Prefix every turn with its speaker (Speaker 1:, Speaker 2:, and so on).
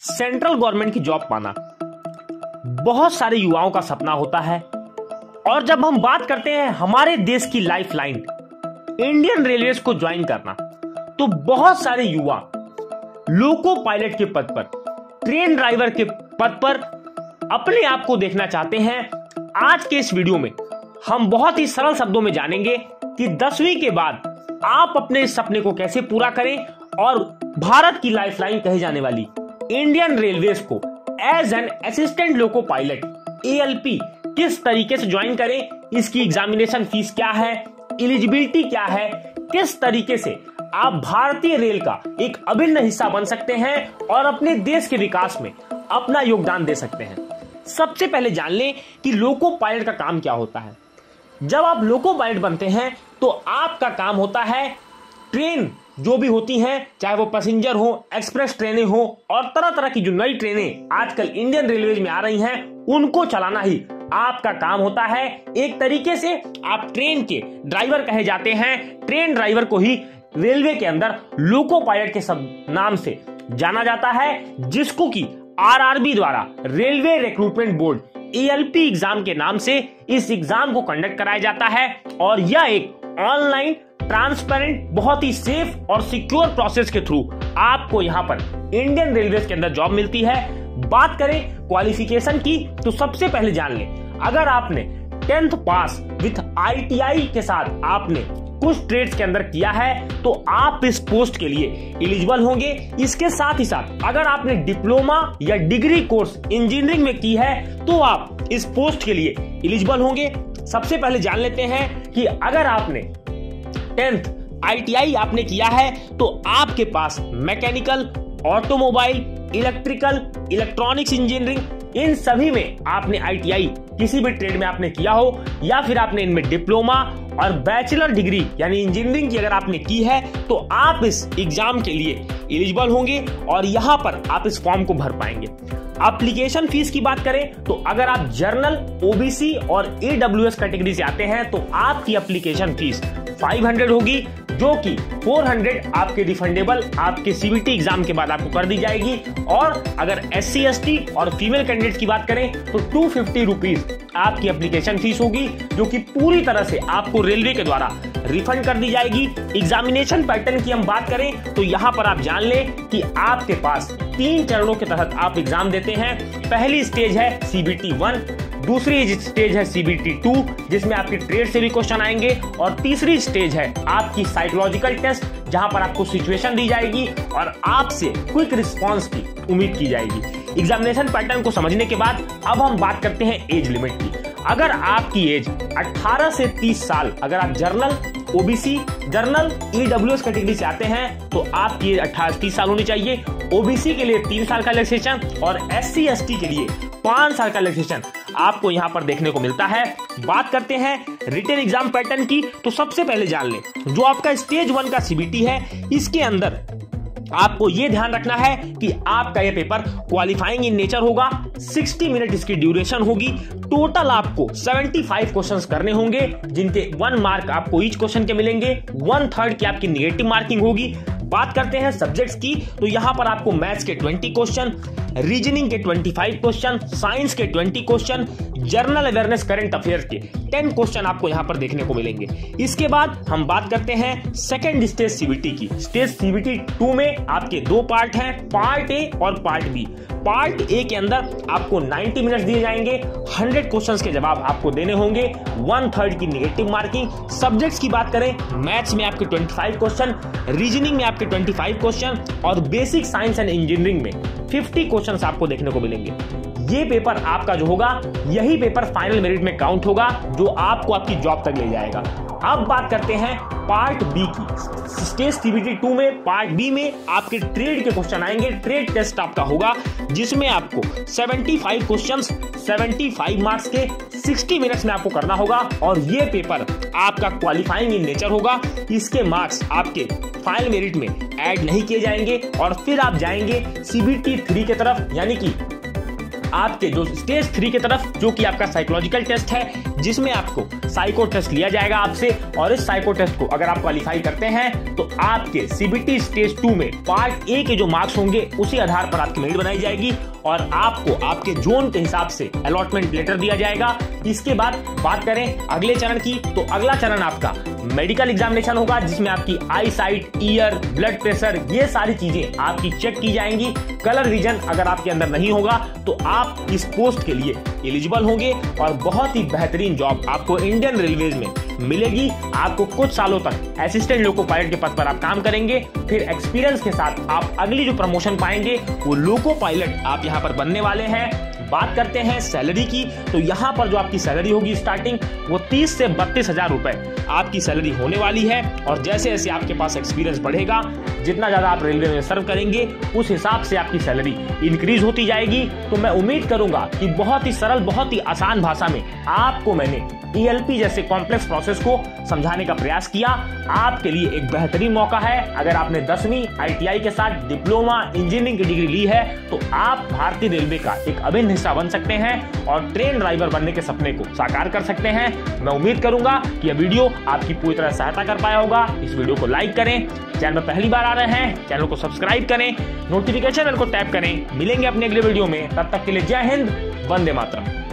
Speaker 1: Central government की job पाना बहुत सारे युवाओं का सपना होता है। और जब हम बात करते हैं हमारे देश की लाइफलाइन इंडियन रेलवेज को ज्वाइन करना, तो बहुत सारे युवा लोको पायलट के पद पर, ट्रेन ड्राइवर के पद पर अपने आप को देखना चाहते हैं। आज के इस वीडियो में हम बहुत ही सरल शब्दों में जानेंगे कि 10वीं के बाद आप अपने इस सपने को कैसे पूरा करें और भारत की लाइफलाइन कही जाने वाली इंडियन रेलवेज को as an assistant loco pilot ALP किस तरीके से ज्वाइन करें, इसकी एग्जामिनेशन फीस क्या है, एलिजिबिलिटी क्या है, किस तरीके से आप भारतीय रेल का एक अभिन्न हिस्सा बन सकते हैं और अपने देश के विकास में अपना योगदान दे सकते हैं। सबसे पहले जान लें कि लोको पायलट का काम क्या होता है। जब आप लोको पायलट बनते हैं तो आपका काम होता है ट्रेन जो भी होती हैं, चाहे वो पैसेंजर हो, एक्सप्रेस ट्रेनें हो और तरह तरह की जो नई ट्रेनें आजकल इंडियन रेलवेज में आ रही हैं, उनको चलाना ही आपका काम होता है। एक तरीके से आप ट्रेन के ड्राइवर कहे जाते हैं। ट्रेन ड्राइवर को ही रेलवे के अंदर लोको पायलट के सब नाम से जाना जाता है, जिसको कि RRB द्वारा railway recruitment board ALP exam के नाम से इस एग्जाम को कंडक्ट कराया जाता है। और यह एक ऑनलाइन ट्रांसपेरेंट, बहुत ही सेफ और सिक्योर प्रोसेस के थ्रू आपको यहां पर इंडियन रेलवेज के अंदर जॉब मिलती है। बात करें क्वालिफिकेशन की, तो सबसे पहले जान लें, अगर आपने 10th पास विथ ITI के साथ आपने कुछ ट्रेड्स के अंदर किया है तो आप इस पोस्ट के लिए एलिजिबल होंगे। इसके साथ ही साथ अगर आपने डिप्लोमा या डिग्री कोर्स इंजीनियरिंग में की है तो आप इस पोस्ट के लिए एलिजिबल होंगे। सबसे पहले जान लेते हैं कि अगर आपने 10th ITI आपने किया है तो आपके पास mechanical, automobile, electrical, electronics engineering, इन सभी में आपने ITI किसी भी ट्रेड में आपने किया हो या फिर आपने इनमें डिप्लोमा और बैचलर डिग्री यानी इंजीनियरिंग की अगर आपने की है तो आप इस एग्जाम के लिए एलिजिबल होंगे और यहां पर आप इस फॉर्म को भर पाएंगे। एप्लीकेशन फीस की बात करें तो अगर आप जर्नल, OBC और AWS कैटेगरी से आते हैं तो आपकी एप्लीकेशन फीस 500 होगी, जो कि 400 आपके रिफंडेबल आपके CBT एग्जाम के बाद आपको कर दी जाएगी। और अगर SC ST और फीमेल कैंडिडेट की बात करें तो 250 रुपीज आपकी एप्लीकेशन फीस होगी, जो कि पूरी तरह से आपको रेलवे के द्वारा रिफंड कर दी जाएगी। एग्जामिनेशन पैटर्न की हम बात करें तो यहां पर आप जान लें कि आपके पास 3 चरणों के तहत आप एग्जाम देते हैं। पहली स्टेज है CBT 1, दूसरी स्टेज है CBT 2 जिसमें आपके ट्रेड से भी क्वेश्चन आएंगे, और तीसरी स्टेज है आपकी साइकोलॉजिकल टेस्ट जहां पर आपको सिचुएशन दी जाएगी और आपसे क्विक रिस्पांस की उम्मीद की जाएगी। एग्जामिनेशन पैटर्न को समझने के बाद अब हम बात करते हैं एज लिमिट की। अगर आपकी एज 18 से 30 साल, अगर आप general, OBC, general, AWS category से आते हैं तो आपकी एज 18 से 30 साल होनी चाहिए। OBC के लिए 3 साल का रिलैक्सेशन और SC ST के लिए 5 साल का रिलैक्सेशन आपको यहां पर देखने को मिलता है। बात करते हैं रिटन एग्जाम पैटर्न की, तो सबसे पहले जान लें जो आपका स्टेज 1 का CBT है, इसके अंदर आपको यह ध्यान रखना है कि आपका यह पेपर क्वालिफाइंग इन नेचर होगा। 60 मिनट इसकी ड्यूरेशन होगी। टोटल आपको 75 क्वेश्चंस करने होंगे, जिनके 1 मार्क आपको ईच क्वेश्चन के मिलेंगे। 1/3 की आपकी नेगेटिव मार्किंग होगी। बात करते हैं सब्जेक्ट्स की, तो यहां पर आपको मैथ्स के 20 क्वेश्चन, रीजनिंग के 25 क्वेश्चन, साइंस के 20 question, general awareness current affairs के 10 क्वेश्चन आपको यहां पर देखने को मिलेंगे। इसके बाद हम बात करते हैं सेकंड स्टेज CBT की। स्टेज CBT 2 में आपके 2 पार्ट हैं, पार्ट A और पार्ट B। पार्ट A के अंदर आपको 90 मिनट्स दिए जाएंगे, 100 क्वेश्चंस के जवाब आपको देने होंगे, 1/3 की नेगेटिव मार्किंग। सब्जेक्ट्स की बात करें, मैथ्स में आपके 25 क्वेश्चन, रीजनिंग में आपके 25 क्वेश्चन और बेसिक साइंस एंड इंजीनियरिंग में 50 क्वेश्चंस आपको देखने को मिलेंगे। ये पेपर आपका जो होगा, यही पेपर फाइनल मेरिट में काउंट होगा, जो आपको आपकी जॉब तक ले जाएगा। अब बात करते हैं पार्ट B की। स्टेज CBT 2 में पार्ट B में आपके ट्रेड के क्वेश्चन आएंगे। ट्रेड टेस्ट आपका होगा, जिसमें आपको 75 क्वेश्चंस, 75 मार्क्स के 60 मिनट्स में आपको करना होगा और ये पेपर आपका क्वालिफाइंग इन नेचर होगा। इसके मार्क्स आपके फाइनल मेरिट में ऐड नहीं किए जाएंगे और फिर आप जाएंगे CBT 3 की तरफ, यानी कि आपके जो स्टेज 3 की तरफ, जो कि आपका साइकोलॉजिकल टेस्ट है, जिसमें आपको साइको टेस्ट लिया जाएगा आपसे, और इस साइको टेस्ट को अगर आप क्वालिफाई करते हैं तो आपके सीबीटी स्टेज 2 में पार्ट ए के जो मार्क्स होंगे उसी आधार पर आपकी मेरिट बनाई जाएगी और आपको आपके जोन के हिसाब से अलॉटमेंट लेटर दिया जाएगा। इसके बाद बात करें अगले चरण की, तो अगला चरण आपका मेडिकल एग्जामिनेशन होगा, जिसमें आपकी eyesight, ear, blood pressure, ये सारी चीजें आपकी चेक की जाएंगी। कलर विजन अगर आपके अंदर नहीं होगा तो आप इस पोस्ट के लिए एलिजिबल होंगे और बहुत ही बेहतरीन जॉब आपको इंडियन रेलवेज में मिलेगी। आपको कुछ सालों तक असिस्टेंट लोको पायलट के पद पर आप काम करेंगे, फिर एक्सपीरियंस के साथ आप अगली जो प्रमोशन पाएंगे वो लोको पायलट आप यहाँ पर बनने वाले हैं। बात करते हैं सैलरी की, तो यहाँ पर जो आपकी सैलरी होगी स्टार्टिंग वो 30 से 32,000 रुपए आपकी सैलरी होने वाली है। और जैसे जैसे आपके पास एक्सपीरियंस बढ़ेगा, जितना ज्यादा आप रेलवे में सर्व करेंगे, उस हिसाब से आपकी सैलरी इंक्रीज होती जाएगी। तो मैं उम्मीद करूंगा कि बहुत ही सरल, बहुत ही आसान भाषा में आपको मैंने ईएलपी जैसे कॉम्प्लेक्स प्रोसेस को समझाने का प्रयास किया। आपके लिए एक बेहतरीन मौका है। अगर आपने 10वीं आईटीआई के साथ डिप्लोमा इंजीनियरिंग की डिग्री ली है तो आप भारतीय रेलवे का एक अभिन्न हिस्सा बन सकते हैं और ट्रेन ड्राइवर बनने के सपने को साकार कर सकते हैं। मैं उम्मीद करूंगा कि यह वीडियो आपकी पूरी तरह सहायता कर पाया होगा। इस वीडियो को लाइक करें, चैनल में पहली बार आ रहे हैं चैनल को सब्सक्राइब करें, नोटिफिकेशन बेल को टैप करें। मिलेंगे अपने अगले वीडियो में, तब तक के लिए जय हिंद, वंदे मातरम।